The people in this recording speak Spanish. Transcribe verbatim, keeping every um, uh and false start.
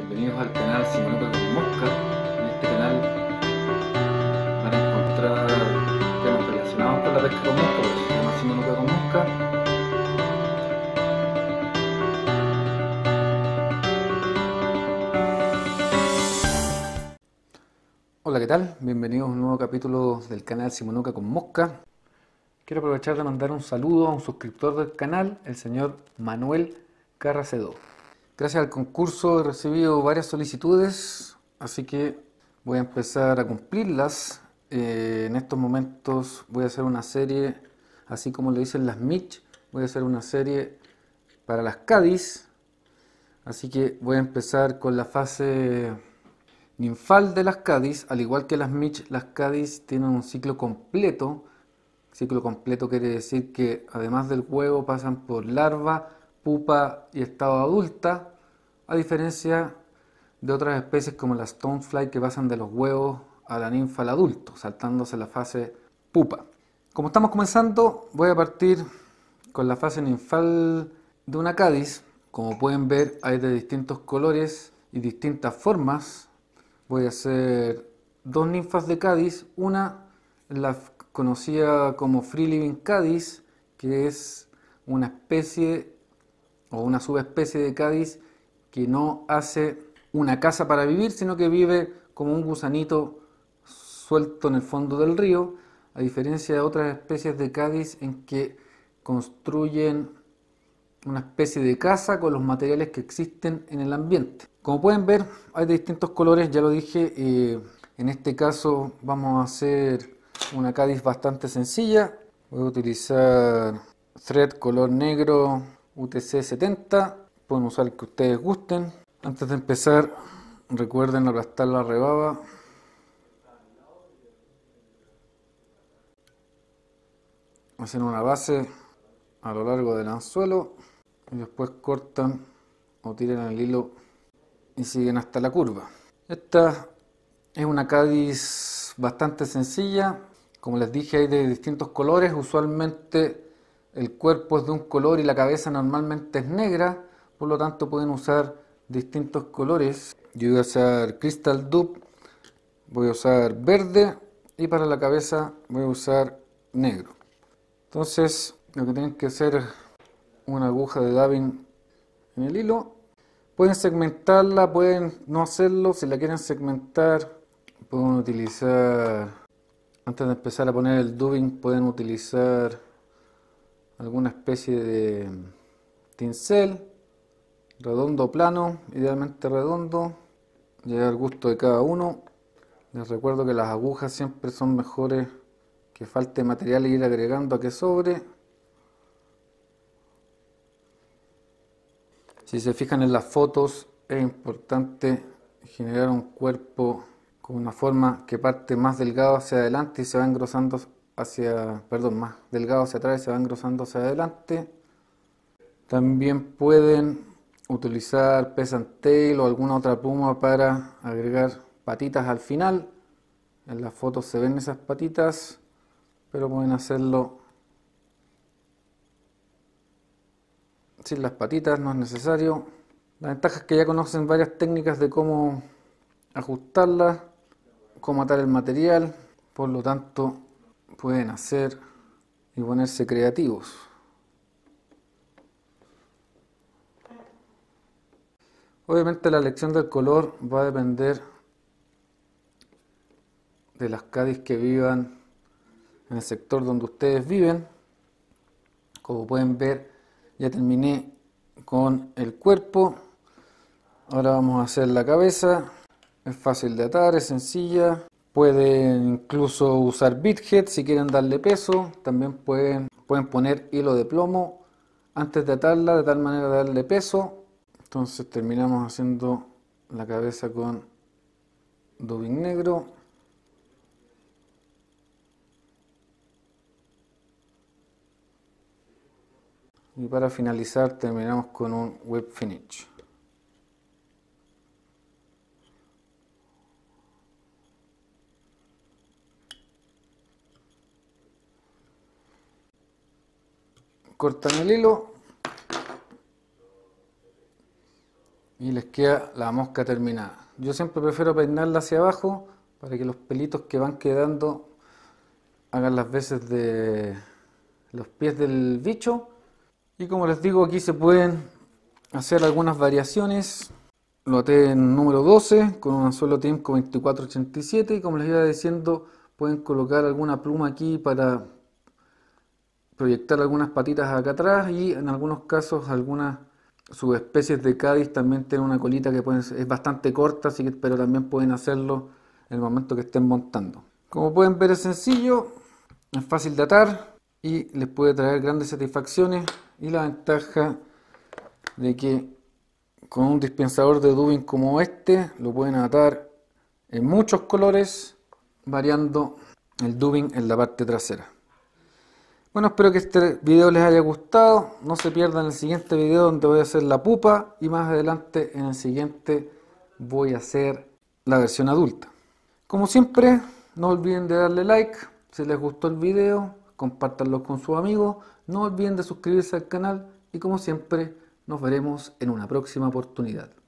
Bienvenidos al canal Simonuca con Mosca. En este canal van a encontrar temas relacionados con la pesca con mosca, por eso se llama Simonuca con Mosca. Hola, ¿qué tal? Bienvenidos a un nuevo capítulo del canal Simonuca con Mosca. Quiero aprovechar de mandar un saludo a un suscriptor del canal, el señor Manuel Carracedo. Gracias al concurso he recibido varias solicitudes, así que voy a empezar a cumplirlas. Eh, en estos momentos voy a hacer una serie, así como lo dicen las Mitch, voy a hacer una serie para las Cádiz. Así que voy a empezar con la fase ninfal de las Cádiz. Al igual que las Mitch, las Cádiz tienen un ciclo completo. Ciclo completo quiere decir que además del huevo pasan por larva, pupa y estado adulta, a diferencia de otras especies como las stonefly que pasan de los huevos a la ninfa al adulto, saltándose la fase pupa. Como estamos comenzando, voy a partir con la fase ninfal de una Cádiz. Como pueden ver, hay de distintos colores y distintas formas. Voy a hacer dos ninfas de Cádiz, una la conocida como Free Living Cádiz, que es una especie o una subespecie de Cádiz que no hace una casa para vivir, sino que vive como un gusanito suelto en el fondo del río, a diferencia de otras especies de Cádiz en que construyen una especie de casa con los materiales que existen en el ambiente. Como pueden ver, hay de distintos colores, ya lo dije. Eh, en este caso vamos a hacer una Cádiz bastante sencilla. Voy a utilizar thread color negro U T C setenta. Pueden usar el que ustedes gusten. Antes de empezar, recuerden aplastar la rebaba. Hacen una base a lo largo del anzuelo y después cortan o tiran el hilo y siguen hasta la curva. Esta es una Cádiz bastante sencilla. Como les dije, hay de distintos colores. Usualmente el cuerpo es de un color y la cabeza normalmente es negra, por lo tanto pueden usar distintos colores. Yo voy a usar Crystal Dupe, voy a usar verde y para la cabeza voy a usar negro. Entonces lo que tienen que hacer es una aguja de dabbing en el hilo. Pueden segmentarla, pueden no hacerlo. Si la quieren segmentar, pueden utilizar, antes de empezar a poner el dubbing, pueden utilizar alguna especie de tincel, redondo o plano, idealmente redondo, llega al gusto de cada uno. Les recuerdo que las agujas siempre son mejores que falte material e ir agregando a que sobre. Si se fijan en las fotos, es importante generar un cuerpo con una forma que parte más delgado hacia adelante y se va engrosando hacia, perdón, más delgado hacia atrás y se va engrosando hacia adelante. También pueden utilizar peasant tail o alguna otra pluma para agregar patitas al final. En las fotos se ven esas patitas, pero pueden hacerlo sin las patitas, no es necesario. La ventaja es que ya conocen varias técnicas de cómo ajustarlas, cómo atar el material, por lo tanto pueden hacer y ponerse creativos. Obviamente la elección del color va a depender de las Cádiz que vivan en el sector donde ustedes viven. Como pueden ver, ya terminé con el cuerpo. Ahora vamos a hacer la cabeza. Es fácil de atar, es sencilla. Pueden incluso usar beadhead si quieren darle peso. También pueden, pueden poner hilo de plomo antes de atarla, de tal manera de darle peso. Entonces terminamos haciendo la cabeza con dubbing negro. Y para finalizar terminamos con un web finish. Cortan el hilo y les queda la mosca terminada. Yo siempre prefiero peinarla hacia abajo para que los pelitos que van quedando hagan las veces de los pies del bicho. Y como les digo, aquí se pueden hacer algunas variaciones. Lo até en número doce con un anzuelo Timco veinticuatro ochenta y siete, y como les iba diciendo, pueden colocar alguna pluma aquí para proyectar algunas patitas acá atrás, y en algunos casos algunas subespecies de Cádiz también tienen una colita que pueden, es bastante corta, así que, pero también pueden hacerlo en el momento que estén montando. Como pueden ver, es sencillo, es fácil de atar y les puede traer grandes satisfacciones, y la ventaja de que con un dispensador de dubbing como este lo pueden atar en muchos colores, variando el dubbing en la parte trasera. Bueno, espero que este video les haya gustado. No se pierdan el siguiente video donde voy a hacer la pupa, y más adelante en el siguiente voy a hacer la versión adulta. Como siempre, no olviden de darle like si les gustó el video, compártanlo con sus amigos, no olviden de suscribirse al canal, y como siempre nos veremos en una próxima oportunidad.